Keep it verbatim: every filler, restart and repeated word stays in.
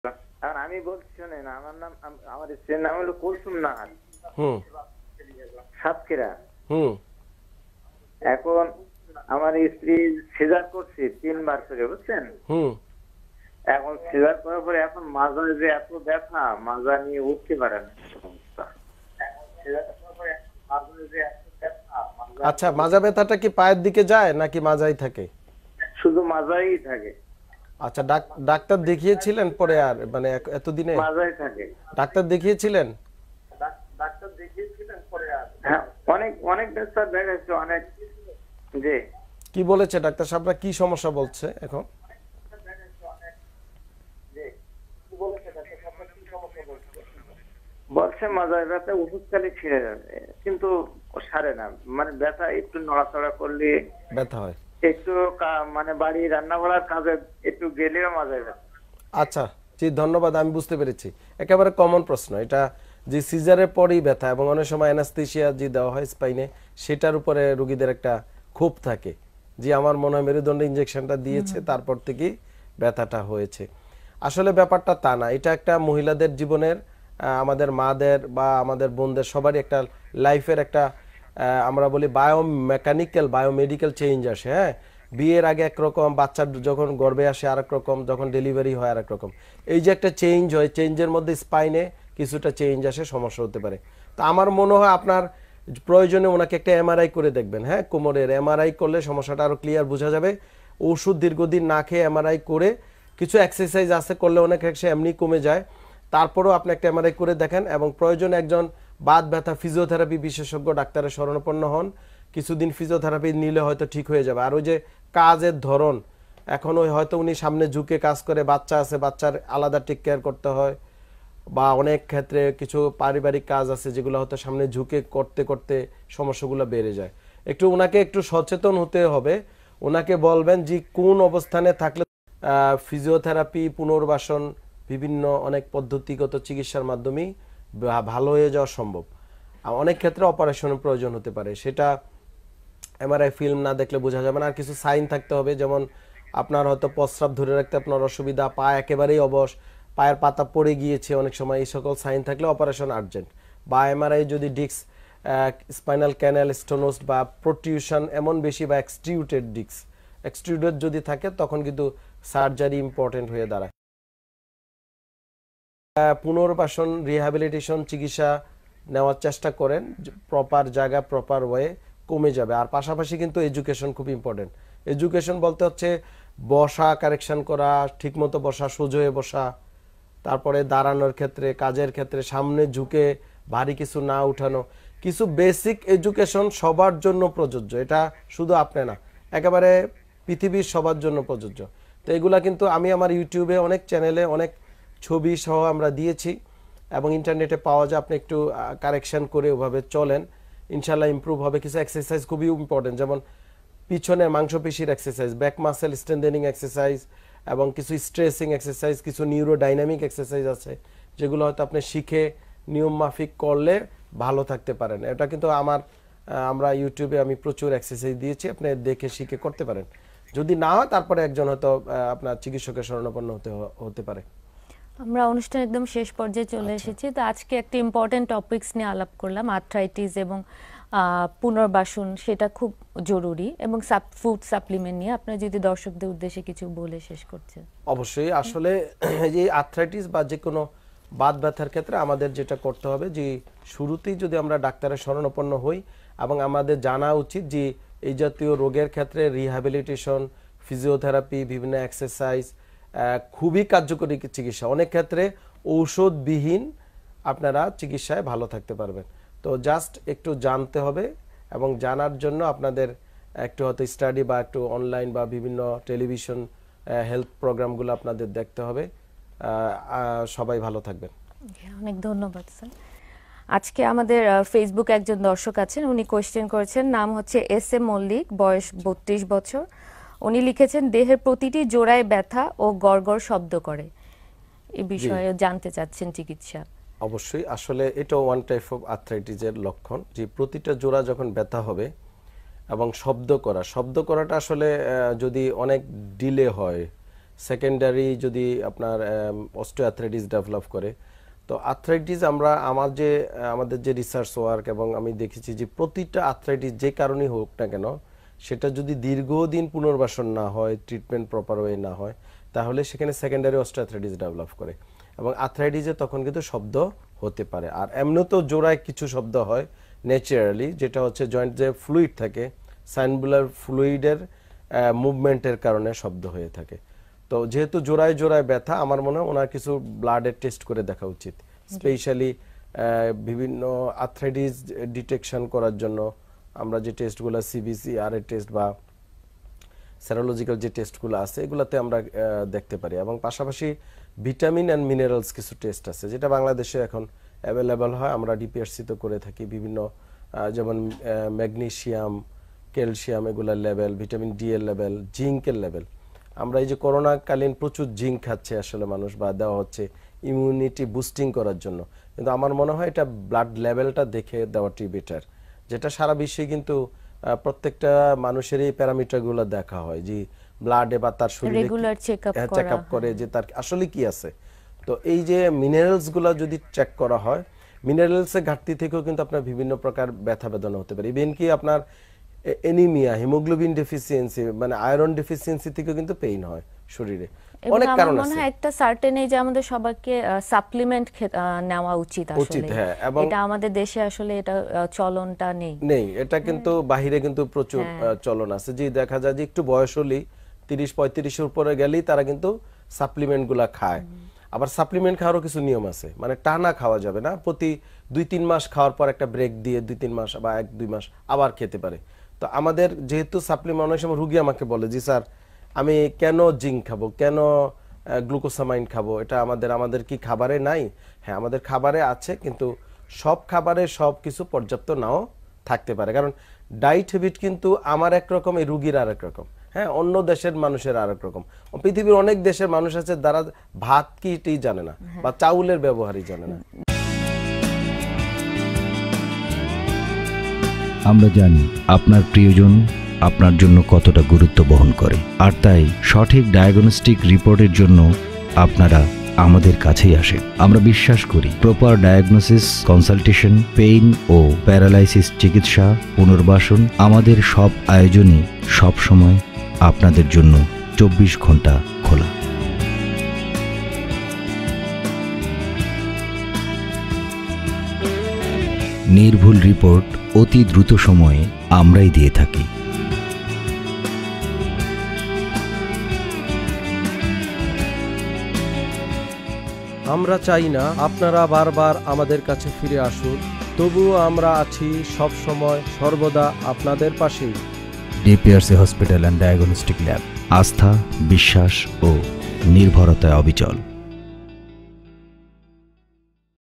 আর আমি বলছি শোনেন, আমার নাম আম- আমার স্ত্রীর নাম হলো কুলসুম নাহার, হুম সাতক্ষীরা। হুম এখন আমার স্ত্রী সিজার করছে তিনবার করে, বুঝছেন? হুম এখন সিজার করার পরে এখন মাজায় যে এত ব্যথা, মাজা নিয়ে উঠতে পারে না সমস্যা। এখন scissor করার পরে মাজায় যে এত ব্যথা, মাজা আচ্ছা, মাজা ব্যথাটা কি পায়ের দিকে যায় নাকি মাজাই থাকে? শুধু মাজাই থাকে, আচ্ছা, ডাক- ডাক্তার দেখিয়েছিলেন পরে? আর মানে এক- এতদিনে মাজাই থাকে। ডাক্তার দেখিয়েছিলেন? ডাক্তার দেখিয়েছিলেন পরে আর হ্যাঁ, অনেক অনেক ডাক্তার দেখাচ্ছে, অনেক। জি, কি বলেছে ডাক্তার সাহেবরা, কি সমস্যা বলছে এখন? বলছে মাজায় ব্যথা, ওষুধ খালি ছিঁড়ে যাবে, কিন্তু সারে না। মানে ব্যথা একটু নড়াচড়া করলে, ব্যথা হয়? একটু কা- মানে বাড়ি রান্না করার কাজে একটু গেলেও মাজায় ব্যথা। আচ্ছা, জি ধন্যবাদ, আমি বুঝতে পেরেছি। একেবারে কমন প্রশ্ন এটা, যে সিজারের পরেই ব্যথা এবং অনেক সময় অ্যানাস্থেসিয়া যে দেওয়া হয় স্পাইনে, সেটার উপরে রোগীদের একটা ক্ষোভ থাকে, যে আমার মনে হয় মেরুদণ্ড ইনজেকশনটা দিয়েছে তারপর থেকেই ব্যথাটা হয়েছে। আসলে ব্যাপারটা তা না, এটা একটা মহিলাদের জীবনের, আহ, আমাদের মাদের বা আমাদের বোনদের সবারই একটা লাইফের একটা, আহ, আমরা বলি বায়োমেকানিক্যাল বায়োমেডিক্যাল চেঞ্জ আসে। হ্যাঁ, বিয়ের আগে একরকম, বাচ্চা যখন গর্ভে আসে আরেক রকম, যখন ডেলিভারি হয় আরেক রকম। এই যে একটা চেঞ্জ হয়, চেঞ্জের মধ্যে স্পাইনে কিছুটা চেঞ্জ আসে, সমস্যা হতে পারে। তো আমার মনে হয় আপনার প্রয়োজনে ওনাকে একটা এমআরআই করে দেখবেন। হ্যাঁ, কোমরের এমআরআই করলে সমস্যাটা আরও ক্লিয়ার বোঝা যাবে। ওষুধ দীর্ঘদিন না খেয়ে এমআরআই করে, কিছু এক্সারসাইজ আছে করলে অনেক সে এমনি কমে যায়, তারপরেও আপনি একটা এমআরআই করে দেখেন এবং প্রয়োজনে একজন বাত ব্যথা ফিজিওথেরাপি বিশেষজ্ঞ ডাক্তারের শরণাপন্ন হন। কিছুদিন ফিজিওথেরাপি নিলে হয়তো ঠিক হয়ে যাবে। আর ওই যে কাজের ধরন, এখন ওই হয়তো উনি সামনে ঝুঁকে কাজ করে, বাচ্চা আছে, বাচ্চার আলাদা টেক কেয়ার করতে হয়, বা অনেক ক্ষেত্রে কিছু পারিবারিক কাজ আছে যেগুলো হয়তো সামনে ঝুঁকে করতে করতে সমস্যাগুলো বেড়ে যায়। একটু ওনাকে একটু সচেতন হতে হবে। ওনাকে বলবেন যে কোন অবস্থানে থাকলে ফিজিওথেরাপি, পুনর্বাসন, বিভিন্ন অনেক পদ্ধতিগত চিকিৎসার মাধ্যমেই ভা- ভালো হয়ে যাওয়া সম্ভব। আর অনেক ক্ষেত্রে অপারেশনের প্রয়োজন হতে পারে, সেটা এমআরআই ফিল্ম না দেখলে বোঝা যাবে না। আর কিছু সাইন থাকতে হবে, যেমন আপনার হয়তো প্রস্রাব ধরে রাখতে আপনার অসুবিধা, পা একেবারেই অবশ, পায়ের পাতা পড়ে গিয়েছে অনেক সময়, এই সকল সাইন থাকলে অপারেশন আর্জেন্ট। বা এমআরআই যদি ডিস্ক, স্পাইনাল ক্যানাল স্টোনোস বা প্রোটিউশন এমন বেশি, বা এক্সট্রিউটেড ডিস্ক, এক্সট্রিউটেড যদি থাকে তখন কিন্তু সার্জারি ইম্পর্টেন্ট হয়ে দাঁড়ায়। আহ, পুনর্বাসন, রিহ্যাবিলিটেশন চিকিৎসা নেওয়ার চেষ্টা করেন, প্রপার জায়গা প্রপার ওয়ে কমে যাবে। আর পাশাপাশি কিন্তু এডুকেশন খুব ইম্পর্টেন্ট। এডুকেশন বলতে হচ্ছে বসা কারেকশন করা, ঠিকমতো বসা, সোজা হয়ে বসা, তারপরে দাঁড়ানোর ক্ষেত্রে, কাজের ক্ষেত্রে সামনে ঝুঁকে ভারী কিছু না উঠানো, কিছু বেসিক এডুকেশন সবার জন্য প্রযোজ্য। এটা শুধু আপনি না, একেবারে পৃথিবীর সবার জন্য প্রযোজ্য। তো এগুলা কিন্তু আমি আমার ইউটিউবে অনেক চ্যানেলে অনেক ছবি সহ আমরা দিয়েছি এবং ইন্টারনেটে পাওয়া যায়। আপনি একটু কারেকশন করে ওভাবে চলেন, ইনশাল্লাহ ইমপ্রুভ হবে। কিছু এক্সারসাইজ খুবই ইম্পর্টেন্ট, যেমন পিছনের মাংসপেশির exercise, back muscle strengthening exercise, এবং কিছু স্ট্রেসিং এক্সারসাইজ, কিছু নিউরোডাইনামিক এক্সারসাইজ আছে যেগুলো হয়তো আপনি শিখে নিয়ম মাফিক করলে ভালো থাকতে পারেন। এটা কিন্তু আমার, আমরা ইউটিউবে আমি প্রচুর এক্সারসাইজ দিয়েছি, আপনি দেখে শিখে করতে পারেন। যদি না হয় তারপরে একজন হয়তো আপনার চিকিৎসকের শরণাপন্ন হতে হতে পারে। আমরা অনুষ্ঠান একদম শেষ পর্যায়ে চলে এসেছি। তো আজকে একটা ইম্পর্টেন্ট টপিকস নিয়ে আলাপ করলাম, আর্থ্রাইটিস এবং পুনর্বাসন, সেটা খুব জরুরি, এবং ফুড সাপ্লিমেন্ট নিয়ে আপনারা যদি দর্শকদের উদ্দেশ্যে কিছু বলে শেষ করছেন। অবশ্যই, আসলে যে আর্থ্রাইটিস বা যে কোনো বাত ব্যথার ক্ষেত্রে আমাদের যেটা করতে হবে, যে শুরুতেই যদি আমরা ডাক্তারের শরণাপন্ন হই, এবং আমাদের জানা উচিত যে এই জাতীয় রোগের ক্ষেত্রে রিহ্যাবিলিটেশন, ফিজিওথেরাপি, বিভিন্ন এক্সারসাইজ খুবই কার্যকরী চিকিৎসা। অনেক ক্ষেত্রে ঔষধবিহীন আপনারা চিকিৎসায় ভালো থাকতে পারবেন। তো জাস্ট একটু জানতে হবে, এবং জানার জন্য আপনাদের একটু হয়তো স্টাডি বা একটু অনলাইন বা বিভিন্ন টেলিভিশন হেলথ প্রোগ্রামগুলো আপনাদের দেখতে হবে। সবাই ভালো থাকবেন। অনেক ধন্যবাদ স্যার। আজকে আমাদের ফেসবুক একজন দর্শক আছেন, উনি কোয়েশ্চেন করেছেন, নাম হচ্ছে এস এম মল্লিক, বয়স বত্রিশ বছর। উনি লিখেছেন দেহের প্রতিটি জোড়ায় ব্যথা ও গড়গড় শব্দ করে, এই বিষয়ে জানতে চাচ্ছেন চিকিৎসা। অবশ্যই, আসলে এটা ওয়ান টাইপ অফ আর্থ্রাইটিসের লক্ষণ, যে প্রতিটা জোড়া যখন ব্যথা হবে এবং শব্দ করা, শব্দ করাটা আসলে যদি অনেক ডিলে হয়, সেকেন্ডারি যদি আপনার অস্টিওআর্থ্রাইটিস ডেভেলপ করে। তো আর্থ্রাইটিস আমরা আমার যে আমাদের যে রিসার্চ ওয়ার্ক এবং আমি দেখেছি যে প্রতিটা আর্থ্রাইটিস যে কারণেই হোক না কেন, সেটা যদি দীর্ঘদিন পুনর্বাসন না হয়, ট্রিটমেন্ট প্রপার ওয়ে না হয়, তাহলে সেখানে সেকেন্ডারি অস্টিওআর্থ্রাইটিস ডেভেলপ করে এবং আর্থ্রাইটিসে তখন কিন্তু শব্দ হতে পারে। আর এমনিতেও জোড়ায় কিছু শব্দ হয় ন্যাচারালি, যেটা হচ্ছে জয়েন্ট যে ফ্লুইড থাকে, সাইনবুলার ফ্লুইডের মুভমেন্টের কারণে শব্দ হয়ে থাকে। তো যেহেতু জোড়ায় জোড়ায় ব্যথা, আমার মনে হয় ওনার কিছু ব্লাডের টেস্ট করে দেখা উচিত, স্পেশালি বিভিন্ন আর্থ্রাইটিস ডিটেকশন করার জন্য আমরা যে টেস্টগুলো সিবিসি আর এর টেস্ট বা সেরোলজিক্যাল যে টেস্টগুলো আছে এগুলাতে আমরা দেখতে পারি। এবং পাশাপাশি ভিটামিন অ্যান্ড মিনারেলস কিছু টেস্ট আছে যেটা বাংলাদেশে এখন অ্যাভেলেবল হয়, আমরা ডিপিআরসিতে করে থাকি। বিভিন্ন যেমন ম্যাগনেসিয়াম, ক্যালসিয়াম এগুলার লেভেল, ভিটামিন ডি এর লেভেল, জিঙ্কের লেভেল। আমরা এই যে করোনাকালীন প্রচুর জিঙ্ক খাচ্ছে আসলে মানুষ, বা দেওয়া হচ্ছে ইমিউনিটি বুস্টিং করার জন্য, কিন্তু আমার মনে হয় এটা ব্লাড লেভেলটা দেখে দেওয়াটি বেটার, যেটা সারা বিশ্বে কিন্তু প্রত্যেকটা মানুষের এই প্যারামিটারগুলো দেখা হয়, যে ব্লাডে বা তার শরীরে রেগুলার চেকআপ করা, চেকআপ করে যে তার আসলে কি আছে। তো এই যে মিনারেলসগুলো যদি চেক করা হয়, মিনারেলসের ঘাটতি থেকেও কিন্তু আপনার বিভিন্ন প্রকার ব্যথা বেদনা হতে পারে। ইভেন কি আপনার এনিমিয়া, হিমোগ্লোবিন ডেফিসিয়েন্সি মানে আয়রন ডেফিসিয়েন্সি থেকেও কিন্তু পেইন হয় শরীরে, অনেক কারণ আছে। মনে হয় একটা সার্টেন এজ আমাদের সবাইকে সাপ্লিমেন্ট নেওয়া উচিত আসলে, হ্যাঁ, এবং এটা আমাদের দেশে আসলে এটা চলনটা নেই নেই এটা কিন্তু বাহিরে কিন্তু প্রচুর চলন আছে, যে দেখা যায় যে একটু বয়স হলেই তিরিশ পঁয়ত্রিশের উপরে গেলেই তারা কিন্তু সাপ্লিমেন্টগুলা খায়। আবার সাপ্লিমেন্ট খাওয়ারও কিছু নিয়ম আছে, মানে টানা খাওয়া যাবে না, প্রতি দুই তিন মাস খাওয়ার পর একটা ব্রেক দিয়ে দুই তিন মাস বা এক দুই মাস আবার খেতে পারে। তো আমাদের যেহেতু সাপ্লিমেন্ট, অনেক সময় রুগী আমাকে বলে জি স্যার আমি কেন জিঙ্ক খাবো, কেন গ্লুকোসামাইন খাবো, এটা আমাদের আমাদের কি খাবারে নাই? হ্যাঁ, আমাদের খাবারে আছে, কিন্তু সব খাবারে সব কিছু পর্যাপ্ত নাও থাকতে পারে, কারণ ডায়েট হ্যাবিট কিন্তু আমার একরকম, এই রুগীর আর এক রকম। হ্যাঁ, অন্য দেশের মানুষের আর এক রকম। পৃথিবীর অনেক দেশের মানুষ আছে যারা ভাত কিটি জানে না বা চাউলের ব্যবহারই জানে না। আমরা জানি আপনার প্রিয়জন আপনার জন্য কতটা গুরুত্ব বহন করে, আর তাই সঠিক ডায়াগনস্টিক রিপোর্টের জন্য আপনারা আমাদের কাছেই আসেন। আমরা বিশ্বাস করি প্রপার ডায়াগনোসিস, কনসালটেশন, পেইন ও প্যারালাইসিস চিকিৎসা, পুনর্বাসন, আমাদের সব আয়োজনই সব সময় আপনাদের জন্য চব্বিশ ঘন্টা খোলা। নির্ভুল রিপোর্ট অতি দ্রুত সময়ে আমরাই দিয়ে থাকি। আমরা চাই না আপনারা বারবার আমাদের কাছে ফিরে আসুন, তবুও আমরা আছি সব সময় সর্বদা আপনাদের পাশেই। DPRC hospital and diagnostic lab, আস্থা, বিশ্বাস ও নির্ভরতায় অবিচল।